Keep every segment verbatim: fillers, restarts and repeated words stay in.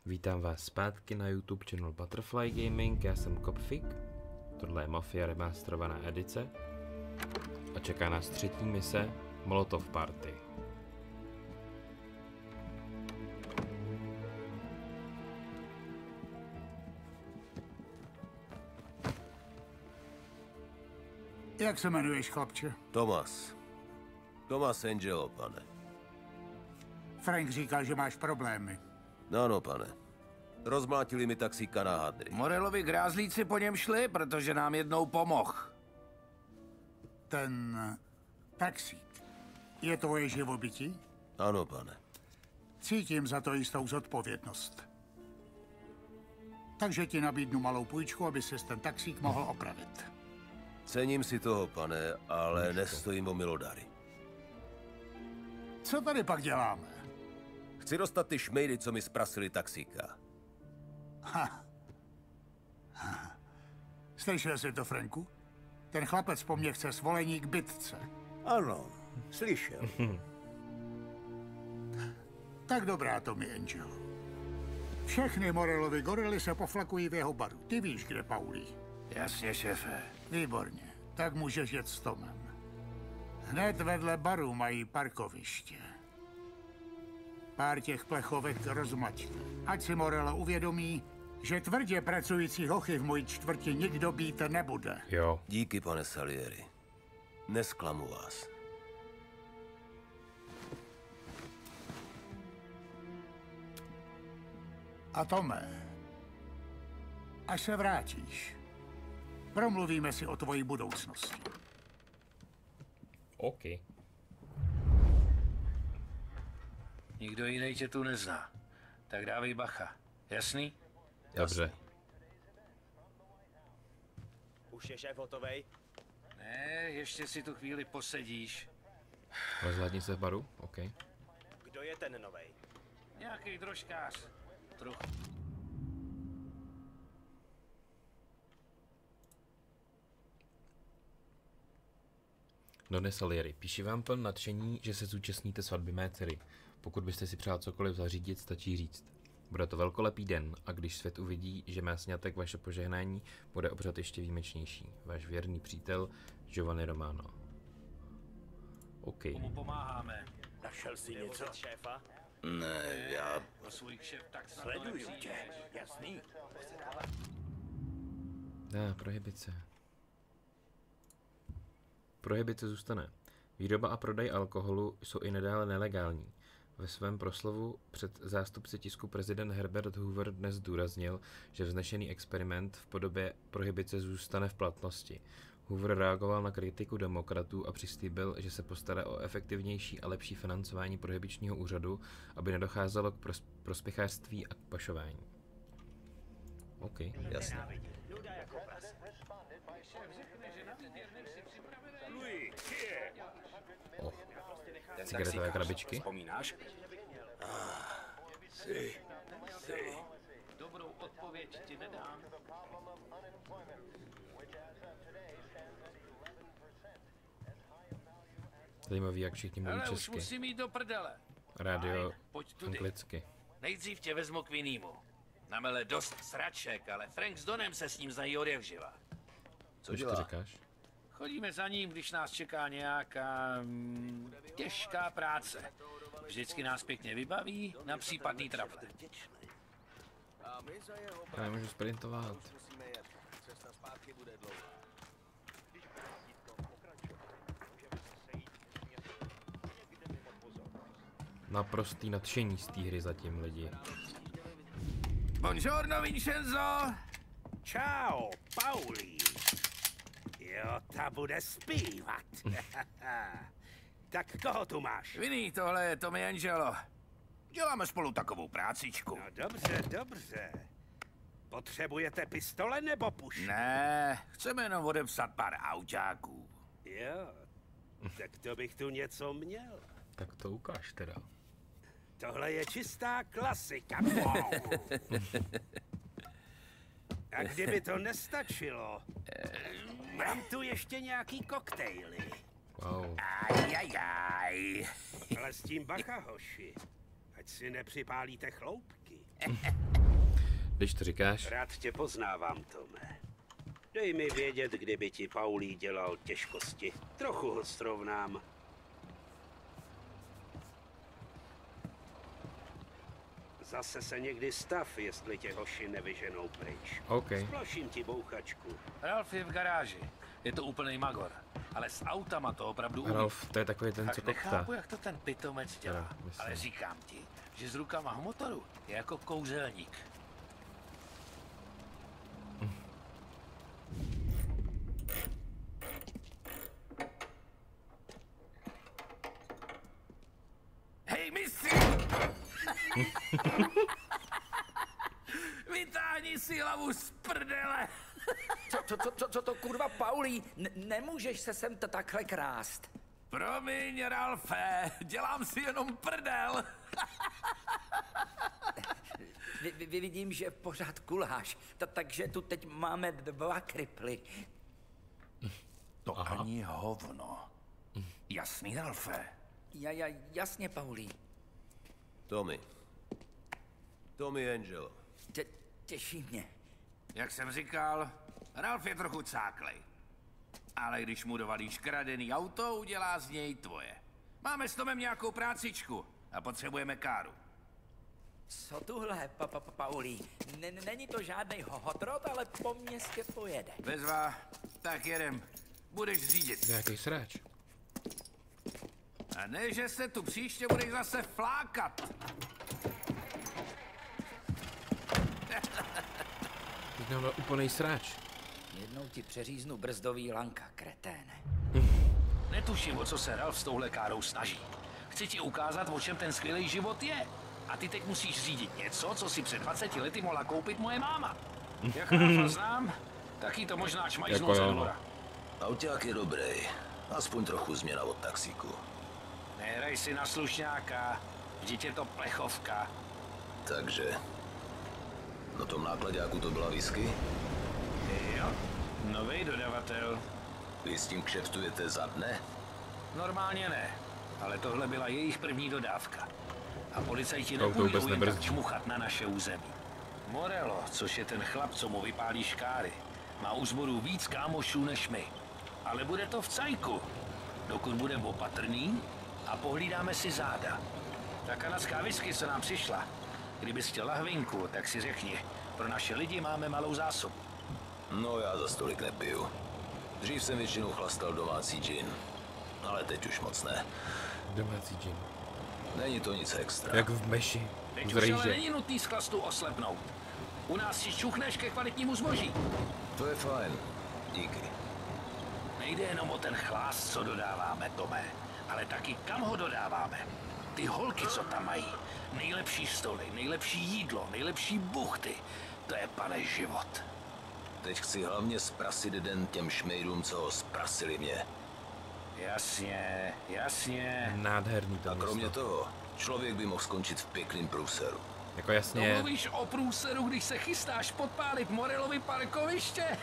Vítám vás zpátky na YouTube channel Butterfly Gaming, já jsem Kopfik, tohle je Mafia remasterovaná edice a čeká nás třetí mise Molotov Party. Jak se jmenuješ, chlapče? Tomas. Tomas Angelo, pane. Frank říkal, že máš problémy. No, no, pane. Rozmlátili mi taxíka na hadry. Morelovi grázlíci po něm šli, protože nám jednou pomohl. Ten taxík je tvoje živobytí? Ano, pane. Cítím za to jistou zodpovědnost. Takže ti nabídnu malou půjčku, aby ses ten taxík mohl opravit. Cením si toho, pane, ale nestojím o milodary. Co tady pak děláme? Chci dostat ty šmejdy, co mi zprasili taxíka. Ha. Ha. Slyšel jsi to, Franku? Ten chlapec po mně chce svolení k bitce. Ano, slyšel. Tak dobrá, Tommy Angel. Všechny Morelovy gorily se poflakují v jeho baru. Ty víš, kde Paulí. Jasně, šéfe. Výborně, tak můžeš jet s Tomem. Hned vedle baru mají parkoviště. Pár těch plechovek rozmačte. Ať si Morello uvědomí, že tvrdě pracující hochy v mojí čtvrti nikdo být nebude. Jo. Díky, pane Salieri. Nesklamu vás. A Tome, až se vrátíš, promluvíme si o tvojí budoucnosti. OK. Nikdo jiný tě tu nezná. Tak dávej bacha. Jasný? Dobře. Už je šéf hotovej? Ne, ještě si tu chvíli posedíš. Rozhledni se v baru? OK. Kdo je ten novej? Nějaký drožkář. Trochu. Done Salieri, píši vám pln nadšení, že se zúčastníte svatby mé dcery. Pokud byste si přál cokoliv zařídit, stačí říct. Bude to velkolepý den a když svět uvidí, že má sňatek vaše požehnání, bude obřad ještě výjimečnější. Váš věrný přítel Giovanni Romano. OK. Komu pomáháme? Našel jsi něco? Vozit šéfa? Ne, já... Pro svůj kšeft tak snad Sleduju tě, nepřijdeš. jasný. Dá, prohibice. Prohibice zůstane. Výroba a prodej alkoholu jsou i nadále nelegální. Ve svém proslovu před zástupci tisku prezident Herbert Hoover dnes zdůraznil, že vznešený experiment v podobě prohibice zůstane v platnosti. Hoover reagoval na kritiku demokratů a přislíbil, že se postará o efektivnější a lepší financování prohibičního úřadu, aby nedocházelo k pros- prospěchářství a k pašování. OK. Jasně. Nuda jako prase. Oh. Cigaretové krabičky. Vzpomínáš? Jsi, jsi. Dobrou odpověď ti nedám. Zajímavý, jak všichni mluví Ale už česky. musím jít do prdele. Rádio Pojď tudy. anglicky. Nejdřív tě vezmu k vinnýmu. Namele dost sraček, ale Frank s Donem se s ním znají odjevživa. Co Už to dělá? říkáš? Chodíme za ním, když nás čeká nějaká mm, těžká práce. Vždycky nás pěkně vybaví na případný trable. Já nemůžu sprintovat. Musíme jet. Cesta zpátky bude dlouhá. Naprostý nadšení z té hry zatím lidi. Buongiorno, Vincenzo! Čau, Pauli. Jo, ta bude zpívat. Tak koho tu máš? Vinný, tohle je Tommy Angelo. Děláme spolu takovou prácičku. No dobře, dobře. Potřebujete pistole nebo puš? Ne, chceme jenom odepsat pár autáků. Jo, tak to bych tu něco měl. Tak to ukáž teda. Tohle je čistá klasika. Wow. A kdyby to nestačilo, mám tu ještě nějaký koktejly. Wow. Ale s tím bacha, hoši. Ať si nepřipálíte chloupky. Když to říkáš. Rád tě poznávám, Tome. Dej mi vědět, kdyby ti Paulí dělal těžkosti. Trochu ho srovnám. Zase se někdy stav, jestli tě hoši nevyženou pryč. OK. Sploším ti bouchačku. Ralf je v garáži. Je to úplný magor. Ale s autama to opravdu umí. Ralf, to je takový ten, co Tak koptá. nechápu, jak to ten pitomec dělá. Teda, myslím. Ale říkám ti, že s rukama v motoru je jako kouzelník. Hej, mistři! Vytáhni si hlavu z prdele! Co, co, co, co, co to kurva, Paulí? N- nemůžeš se sem to takhle krást. Promiň, Ralfe, dělám si jenom prdel. Vy, vy, vy vidím, že pořád kuláš, ta, takže tu teď máme dva kriply. To Aha. ani hovno. Jasný, Ralfe. Ja, ja, jasně, Paulí. Tommy. Tommy Angel. Tě, těší mě. Jak jsem říkal, Ralf je trochu cáklej. Ale když mu dovalíš kradený auto, udělá z něj tvoje. Máme s Tomem nějakou prácičku a potřebujeme káru. Co tuhle, pa, pa, pa, Paulí? N- není to žádnej hotrod, ale po městě pojede. Bezva, tak jedem. Budeš řídit. Nějaký sráč. A ne, že se tu příště budeš zase flákat. Teď nám dal úplnej sráč. Jednou ti přeříznu brzdový lanka, kreténe. Netuším, o co se Ralf s touhle károu snaží. Chci ti ukázat, o čem ten skvělý život je. A ty teď musíš řídit něco, co si před dvaceti lety mohla koupit moje máma. Jak Ralfa znám, taky to možná čmajznou ze dvora. Auťák je dobrý. Aspoň trochu změna od taxíku. Nehraj si na slušňáka, vždyť je to plechovka. Takže... Na tom nákladáku to byla whisky? Jo, novej dodavatel. Vy s tím kšeftujete za dne? Normálně ne, ale tohle byla jejich první dodávka. A policajti To vůbec nepůjdou jen tak nebrzdí. čmuchat na naše území. Morello, což je ten chlap, co mu vypálí škáry, má u sboru víc kámošů než my. Ale bude to v cajku, dokud budeme opatrný a pohlídáme si záda. Ta kanadská whisky, co nám přišla, kdybys chtěl lahvinku, tak si řekni, pro naše lidi máme malou zásobu. No já za stolik nepiju. Dřív jsem většinou chlastal domácí gin. Ale teď už moc ne. Domácí gin. Není to nic extra. Jak v meši. Teď Z už ale rejže. není nutný z chlastu oslepnout. U nás si čuchneš ke kvalitnímu zboží. To je fajn. Díky. Nejde jenom o ten chlást, co dodáváme, Tome, ale taky kam ho dodáváme. Ty holky, co tam mají. Nejlepší stoly, nejlepší jídlo, nejlepší buchty. To je, pane, život. Teď chci hlavně zprasit den těm šmejdům, co ho zprasili mě. Jasně, jasně. Nádherný to A kromě město. toho, člověk by mohl skončit v pěkným průseru. Jako jasně. Mluvíš o průseru, když se chystáš podpálit Morellovi parkoviště?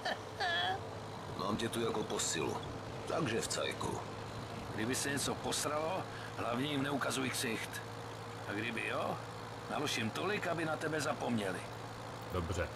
Mám tě tu jako posilu. Takže v cajku. Kdyby se něco posralo, hlavně jim neukazuj ksicht. A kdyby jo, nalož jim tolik, aby na tebe zapomněli. Dobře.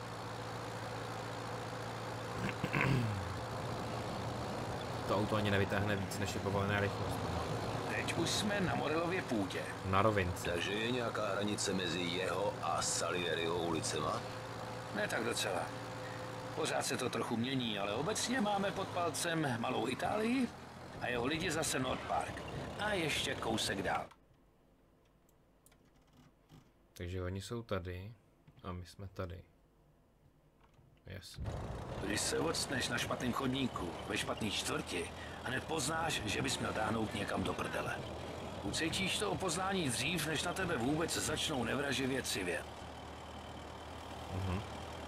To auto ani nevytáhne víc, než je povolená rychlost. Teď už jsme na Morellově půdě. Na rovince. Takže je nějaká hranice mezi jeho a Salieriho ulicema? Ne tak docela. Pořád se to trochu mění, ale obecně máme pod palcem Malou Itálii a jeho lidi zase North Park. A ještě kousek dál. Takže oni jsou tady a my jsme tady. Jasně. Když se odstneš na špatném chodníku, ve špatný čtvrti, hned poznáš, že bys měl dáhnout někam do prdele. Ucítíš to poznání dřív, než na tebe vůbec začnou nevraživě civět. Mhm.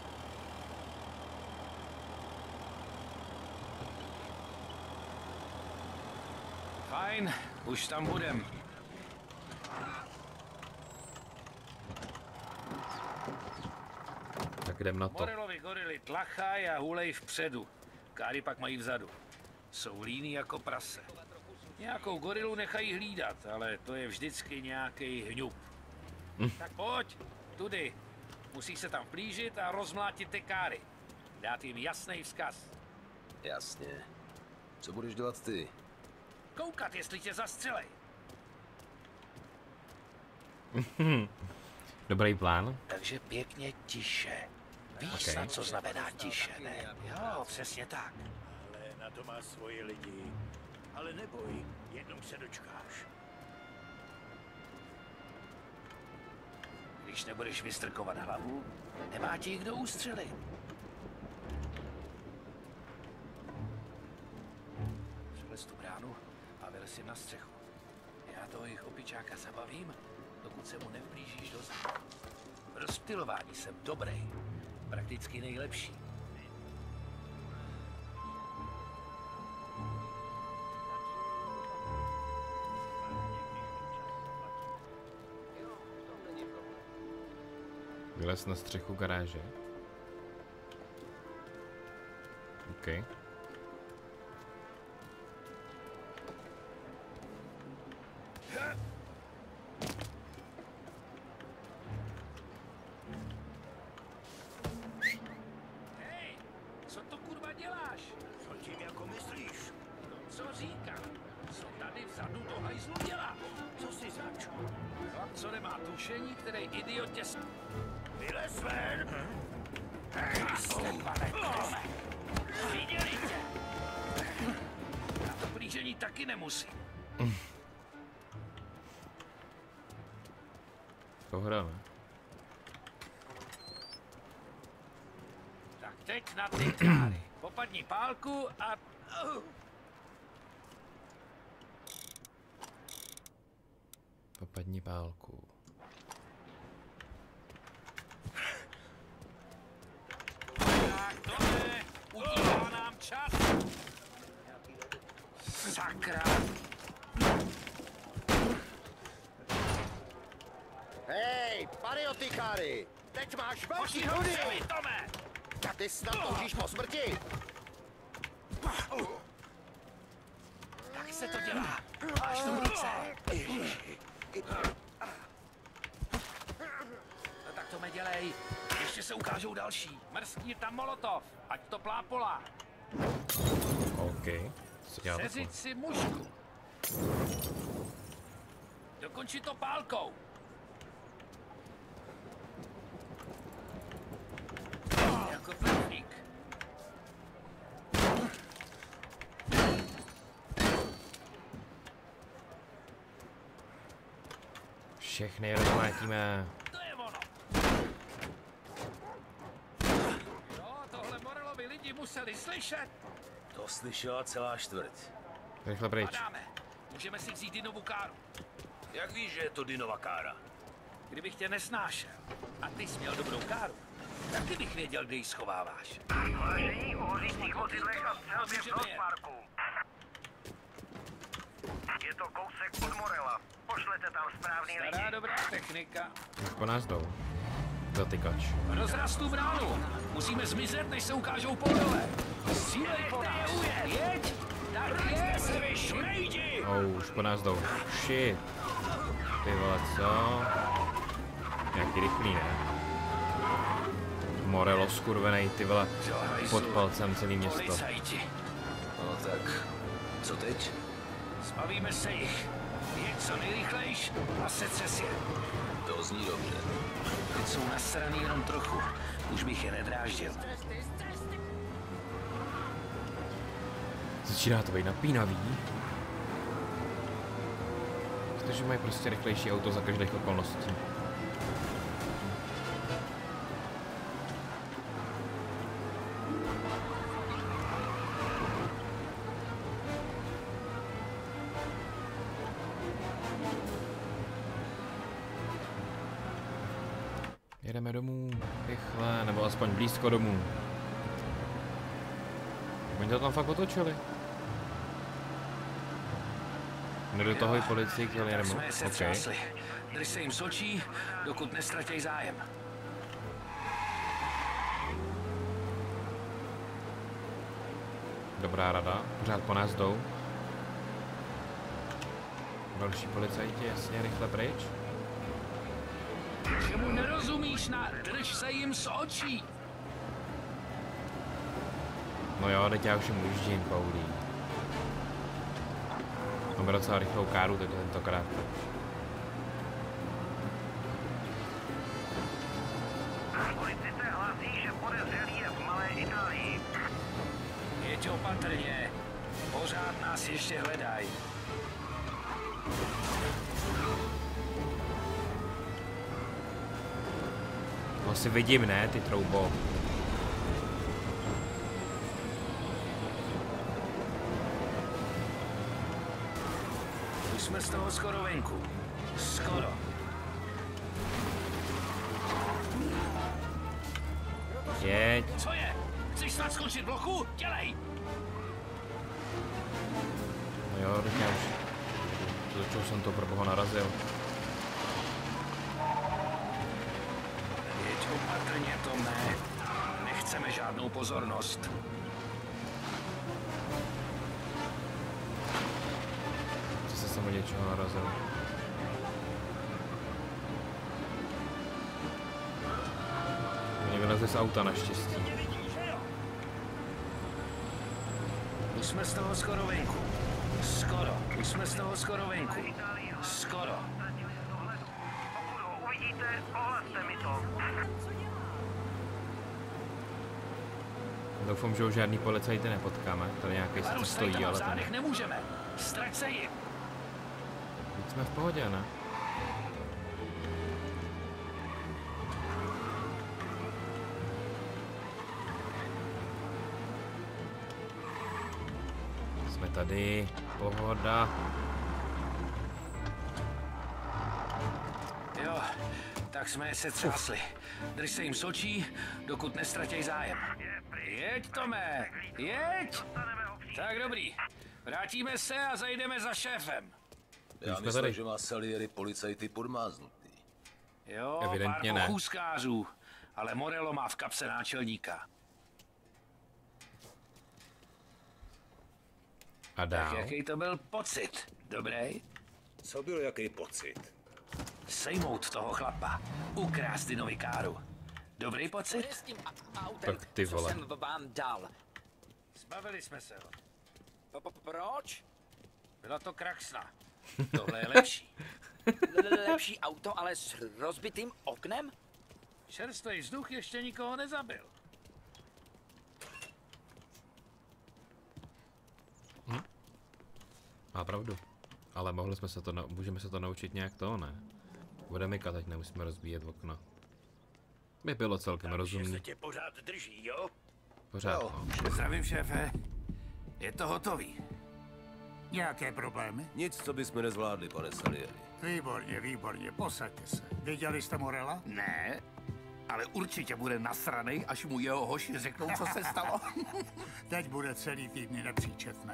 Fajn, už tam budem. Tak jdem na to. Morellovi gorily tlachaj a hulej vpředu. Káry pak mají vzadu. Jsou líní jako prase. Nějakou gorilu nechají hlídat, ale to je vždycky nějaký hňup. Hm. Tak pojď, tudy. Musí se tam vplížit a rozmlátit ty káry. Dát jim jasný vzkaz. Jasně. Co budeš dělat ty? Koukat, jestli tě zastřelej. Dobrý plán. Takže pěkně tiše. Víš Okay. snad, co znamená tiše, ne? Jo, přesně tak. Ale na to má svoji lidi. Ale neboj, jednou se dočkáš. Když nebudeš vystrkovat hlavu, nemá ti kdo ustřelit. Přelez tu bránu a vylez si na střechu. Já toho jejich opičáka zabavím, dokud se mu nevblížíš do zádu. V rozptylování jsem dobrý, prakticky nejlepší. Vylez na střechu garáže. OK. Hej, co to kurva děláš? Co tím jako myslíš? No, co říkám? Co tady vzadu do hajzlu dělá? Co si zač? Chlap, co nemá tušení, který idiot tě s... Vylez ven! Kriste, pane krone! Viděli tě! Na to blížení taky nemusí. Pohoda, ne? Tak teď na ty káry. Popadni pálku a... Popadni pálku. Tak to ne! Utíká nám čas! Sakra! Hej, patriotikáry! Teď máš velký Pošli ho hudy! zemi, Tome! A ty snad toužíš po smrti? Tak se to dělá. Máš to v ruce. No tak to me dělej. Ještě se ukážou další. Mrskni tam molotov. Ať to plápolá. OK. Co dělá Seřiď si mužku. Dokonči to pálkou. Jako trefník. Všechny rozmátíme. To je ono. No, tohle Morelovi lidi museli slyšet. To slyšela celá čtvrť. Rychle pryč. Padáme. Můžeme si vzít Dinovu káru. Jak víš, že je to Dinova kára? Kdybych tě nesnášel a ty jsi měl dobrou káru, taky bych věděl, kde ji schováváš. Vážení o hodičních vozidlech a střelbě v North Parku. Je to kousek od Morela. Pošlete tam správný lidi. Stará dobrá technika. Už po nás jdou. Zatykač. Rozraz tu bránu. Musíme zmizet, než se ukážou po dole. Střílej po nás. Jeď! Tak jeď! Šmejdi! Oh, už po nás jdou. Shit. Ty vole, co? Jaký rychlý, ne? Morelo skurvenej, ty vole, pod palcem celý město. Policajti. No tak, co teď? Zbavíme se jich. Jeď co nejrychlejš a setřes je. To zní dobře. Teď jsou nasraný jenom trochu. Už bych je nedráždil. Začíná to být napínavý. Protože mají prostě rychlejší auto za každých okolností. Jedeme domů, rychle, nebo aspoň blízko domů. Oni to tam fakt otočili. Ne do toho i policii chtěli jenom. Jsme se OK. třásli. Drž se jim z očí, dokud nestratěj zájem. Dobrá rada, pořád po nás jdou. Další policajti, jasně, rychle pryč. Čemu nerozumí? rozumíš na drž se jim z očí? No jo, teď já už jim ujíždím, Paulí. Máme docela rychlou káru, takže tentokrát. Policisté hlásí, že podezřelý je v Malé Itálii. Jeď opatrně. Pořád nás ještě hledají. No si vidím, ne, ty troubo. Už jsme z toho skoro venku. Skoro. Jeď. Co je? Chceš snad skočit bloku? Dělej! No jo, teď já už... Začal jsem to pro boha narazil. Jeď opatrně, Tome. Nechceme žádnou pozornost. Zase jsem o něčeho narazil. Mě vylezli z auta naštěstí. Už jsme z toho skoro venku. Skoro. Už jsme z toho skoro venku. Skoro. Pokud ho uvidíte, ohlaste mi to. Doufám, že už žádný policajty nepotkáme. Tady nějaký sice stojí, ale ten... nemůžeme. Strať se jim. Teď jsme v pohodě, ne? Jsme tady. Pohoda. Jo, tak jsme je se třásli. Drž se jim z očí, dokud nestratěj zájem. Jeď, Tome, jeď! Tak dobrý. Vrátíme se a zajdeme za šéfem. Já jsme myslím, tady. že má Salieri policajty podmáznutý. Jo, Evidentně pár ne. pochůzkářů, ale Morello má v kapse náčelníka. A dál. Tak jaký to byl pocit? Dobrý? Co byl jaký pocit? Sejmout toho chlapa. Ukrást Dinovi káru. Dobrý Co je pocit? s tím a- autem, Tak ty co vole. jsem vám dal? Zbavili jsme se ho. Po- po- Proč? Byla to kraxna. Tohle je lepší. L- Lepší auto, ale s rozbitým oknem? Čerstvý vzduch ještě nikoho nezabil. Má pravdu. Ale mohli jsme se to, na... můžeme se to naučit nějak to, ne? Bude mykat, ať nemusíme rozbíjet okno. By bylo celkem rozumný. tě pořád drží, jo? Pořád, no. Zdravím, šéfe. Je to hotový. Nějaké problémy? Nic, co bychom nezvládli, pane Salieri. Výborně, výborně, posaďte se. Viděli jste Morella? Ne, ale určitě bude nasranej, až mu jeho hoši řeknou, co se stalo. Teď bude celý týdny nepříčetný.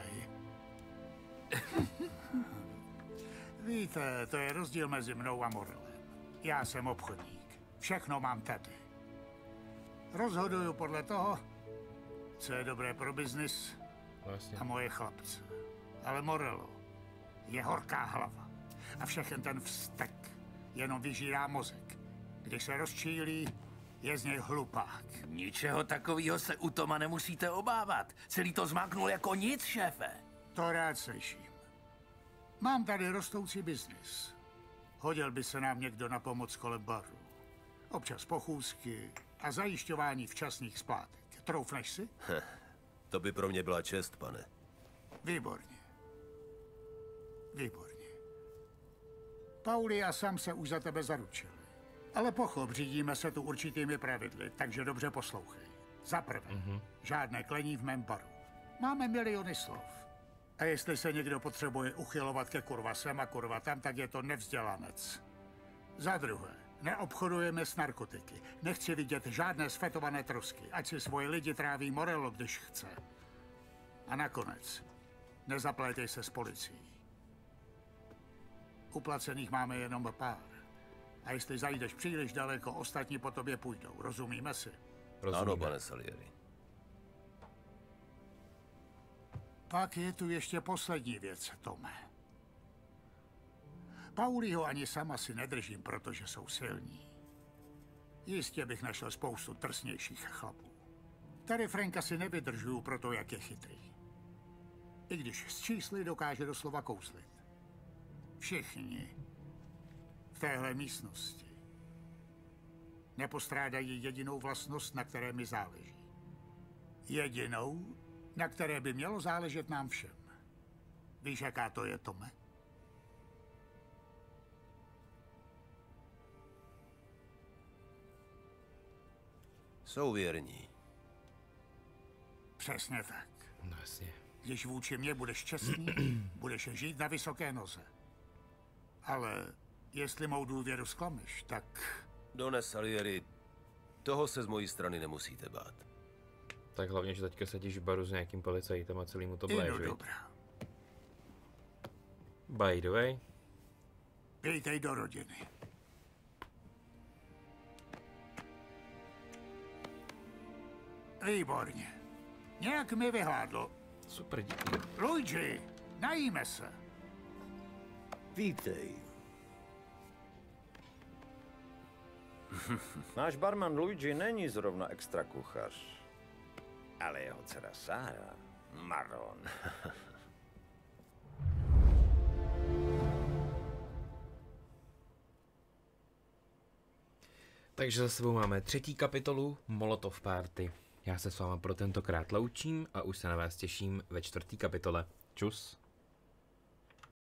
Víte, to je rozdíl mezi mnou a Morellem. Já jsem obchodník. Všechno mám tady. Rozhoduju podle toho, co je dobré pro biznis Vlastně. a moje chlapce. Ale Morello je horká hlava. A všechen ten vztek jenom vyžírá mozek. Když se rozčílí, je z něj hlupák. Ničeho takového se u Toma nemusíte obávat. Celý to zmáknul jako nic, šéfe. To rád slyším. Mám tady rostoucí biznis. Hodil by se nám někdo na pomoc kolem baru. Občas pochůzky a zajišťování včasných splátek. Troufneš si? To by pro mě byla čest, pane. Výborně. Výborně. Pauli a Sam se už za tebe zaručili. Ale pochop, řídíme se tu určitými pravidly, takže dobře poslouchej. Za prvé, mm-hmm. žádné klení v mém baru. Máme miliony slov. A jestli se někdo potřebuje uchylovat ke kurva sem a kurva tam, tak je to nevzdělanec. Za druhé, neobchodujeme s narkotiky. Nechci vidět žádné sfetované trosky, ať si svoje lidi tráví Morello, když chce. A nakonec, nezaplétej se s policií. Uplacených máme jenom pár. A jestli zajdeš příliš daleko, ostatní po tobě půjdou. Rozumíme si? Rozumíme. Ano, pane Salieri. Pak je tu ještě poslední věc, Tome. Pauliho ani sama si nedržím, protože jsou silní. Jistě bych našel spoustu drsnějších chlapů. Tady Franka si nevydržuju pro to, jak je chytrý. I když s čísly dokáže doslova kouzlit. Všichni v téhle místnosti nepostrádají jedinou vlastnost, na které mi záleží. Jedinou, na které by mělo záležet nám všem. Víš, jaká to je, Tome? Jsou věrní. Přesně tak. No jasně. Když vůči mě budeš čestný, budeš žít na vysoké noze. Ale jestli mou důvěru zklameš, tak... Done Salieri, toho se z mojí strany nemusíte bát. Tak hlavně, že teďka sedíš v baru s nějakým policajtem a celý mu to Ino bléží. dobrá. By the way. Vítej do rodiny. Výborně. Nějak mi vyhládlo. Super, díky. Luigi, najíme se. Vítej. Náš barman Luigi není zrovna extra kuchař. Ale jeho dcera Sára, Maron. Takže za sebou máme třetí kapitolu Molotov Party. Já se s váma pro tentokrát loučím a už se na vás těším ve čtvrtý kapitole. Čus.